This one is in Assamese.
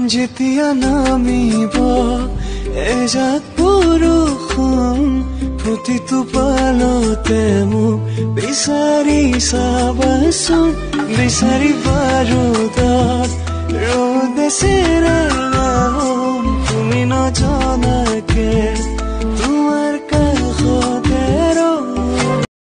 যেতিয়া নামিব এজাক বৰষুণ প্ৰতিটো পালতে মোক বিচাৰি চাবাচোন বিচাৰি বাৰো তাত ৰ'দে চেৰেঙা